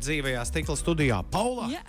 dzīvajā stikla studijā. Paula! Yeah.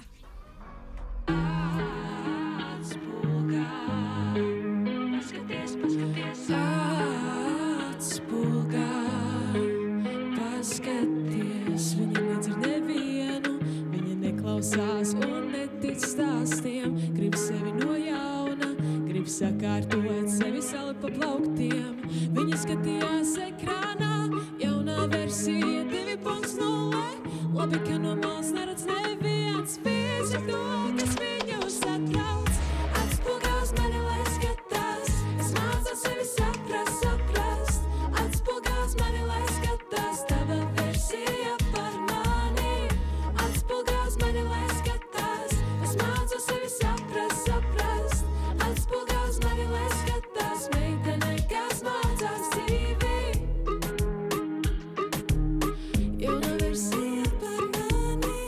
Paskaties, viņa nedzir nevienu, viņa neklausās un netic stāstiem. Grib sevi no jauna, grib sakārtot sevi salikt pa plauktiem. Viņa skatījās ekrānā, jaunā versija 2.0. Labi, ka no malas neredz neviens, visi to, kas viņu satrauc. Atspulgās mani, lai skatās, es mācos sevi saprast. Atspulgās mani, lai skatās, tava versija par mani. Atspulgās mani, lai skatās, es mācos sevi saprast. Atspulgās mani, lai skatās, meitene, kas mācās dzīvi. Jauna versija par mani.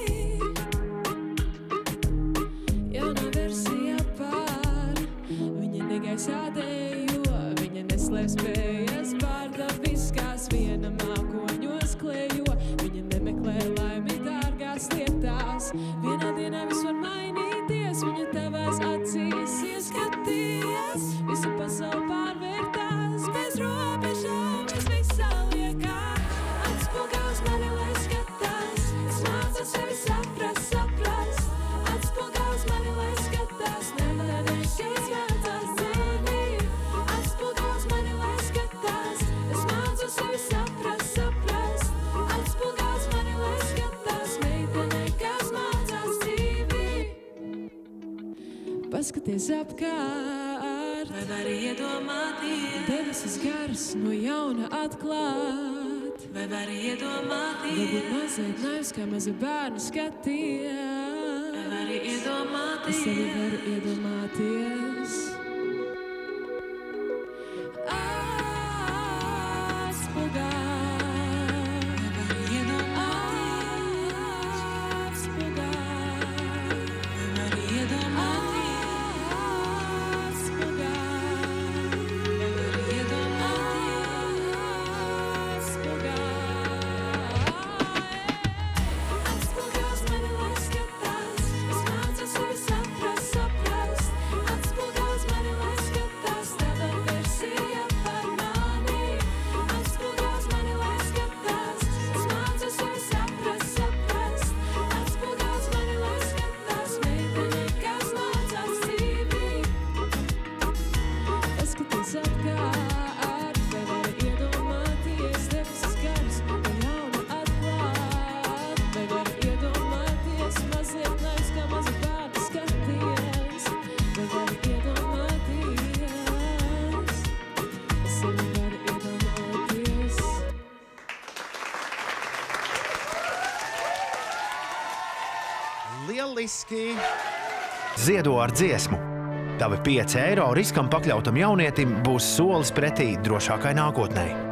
Jauna versija par. Viņa negaisā dejo, viņa neslēp spējas pārdabiskās, viena mākoņos klejo. Viņa nemeklē laimi dārgās lietās, vienā dienā viss var mainīties. Viņa tavās acīs ieskatījās, visu pasauli pārvērtās, bez robežām, bez visā liekā. Atspulgās mani, lai skatās, es mācos sevi saprast. Atspulgās mani, lai skatās, nevarēs izvēlētās dzīvi. Atspulgās mani, lai skatās, es mācos sevi saprast. Atspulgās mani, lai skatās, meitene, kas mācās dzīvi. Paskaties apkārt, vai vari iedomāties, debesis garas no jauna atklāt. Vai vari iedomāties, varbūt mazliet naivs, kā maza bērnu skatījās. Vai vari iedomāties, es arī varu iedomāties. Lieliski! Ziedo ar dziesmu. Tavi 5 eiro riskam pakļautam jaunietim būs solis pretī drošākai nākotnei.